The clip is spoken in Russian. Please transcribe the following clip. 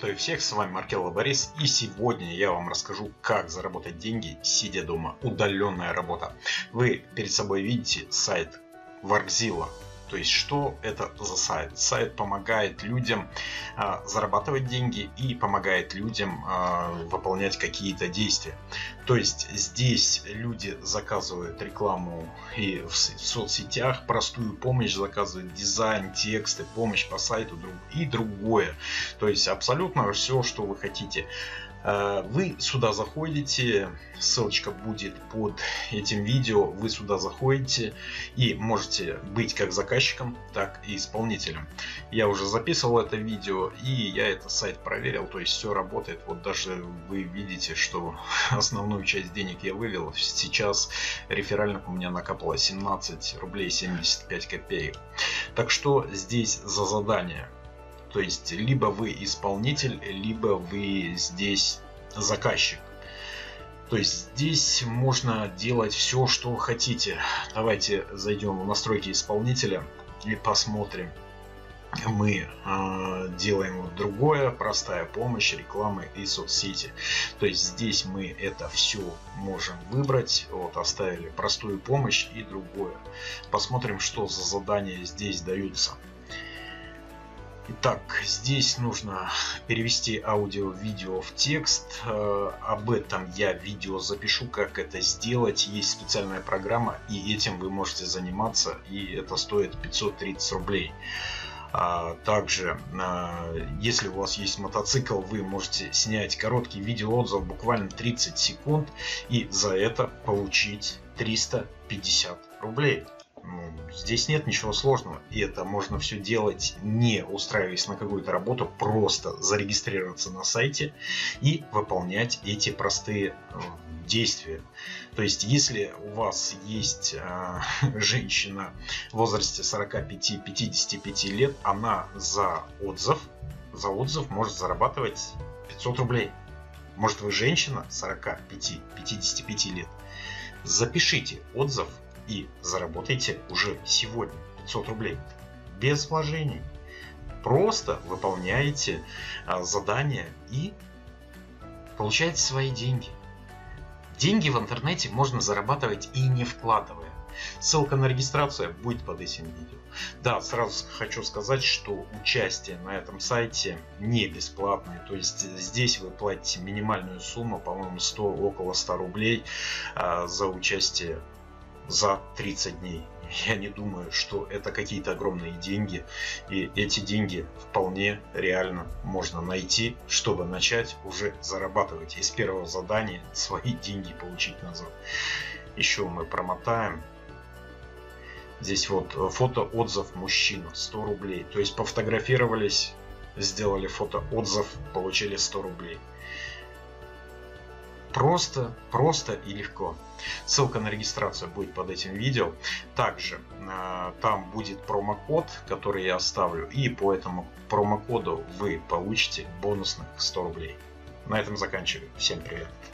Приветствую всех, с вами Маркелло Борис, и сегодня я вам расскажу, как заработать деньги, сидя дома. Удаленная работа. Вы перед собой видите сайт Workzilla. То есть, что это за сайт? Сайт помогает людям зарабатывать деньги и помогает людям выполнять какие-то действия. То есть, здесь люди заказывают рекламу и в соцсетях, простую помощь заказывают, дизайн, тексты, помощь по сайту и другое. То есть, абсолютно все, что вы хотите. Вы сюда заходите, ссылочка будет под этим видео, вы сюда заходите и можете быть как заказчиком, так и исполнителем. Я уже записывал это видео и я этот сайт проверил, то есть все работает. Вот даже вы видите, что основную часть денег я вывел. Сейчас реферальных у меня накапало 17 рублей 75 копеек. Так что здесь за задание? То есть, либо вы исполнитель, либо вы здесь заказчик. То есть, здесь можно делать все, что хотите. Давайте зайдем в настройки исполнителя и посмотрим. Мы делаем вот другое, простая помощь, рекламы и соцсети. То есть, здесь мы это все можем выбрать. Вот, оставили простую помощь и другое. Посмотрим, что за задания здесь даются. Итак, здесь нужно перевести аудио-видео в текст. Об этом я видео запишу, как это сделать. Есть специальная программа, и этим вы можете заниматься, и это стоит 530 рублей. Также, если у вас есть мотоцикл, вы можете снять короткий видеоотзыв, буквально 30 секунд, и за это получить 350 рублей. Здесь нет ничего сложного, и это можно все делать, не устраиваясь на какую-то работу, просто зарегистрироваться на сайте и выполнять эти простые действия. То есть, если у вас есть женщина в возрасте 45-55 лет, она за отзыв может зарабатывать 500 рублей. Может, вы женщина 45-55 лет, запишите отзыв и заработайте уже сегодня 500 рублей. Без вложений. Просто выполняете задания и получаете свои деньги. Деньги в интернете можно зарабатывать и не вкладывая. Ссылка на регистрацию будет под этим видео. Да, сразу хочу сказать, что участие на этом сайте не бесплатное. То есть здесь вы платите минимальную сумму, по-моему, около 100 рублей за участие за 30 дней. Я не думаю, что это какие-то огромные деньги, и эти деньги вполне реально можно найти, чтобы начать уже зарабатывать. Из первого задания свои деньги получить назад. Еще мы промотаем. Здесь вот фото-отзыв мужчина, 100 рублей. То есть пофотографировались, сделали фото-отзыв, получили 100 рублей. Просто и легко. Ссылка на регистрацию будет под этим видео. Также там будет промокод, который я оставлю. И по этому промокоду вы получите бонусных 100 рублей. На этом заканчиваю. Всем привет.